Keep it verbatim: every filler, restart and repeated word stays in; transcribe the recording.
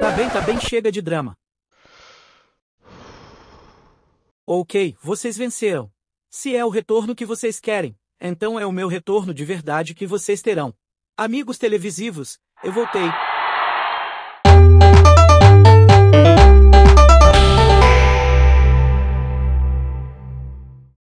Tá bem, tá bem, chega de drama. Ok, vocês venceram. Se é o retorno que vocês querem, então é o meu retorno de verdade que vocês terão. Amigos televisivos, eu voltei,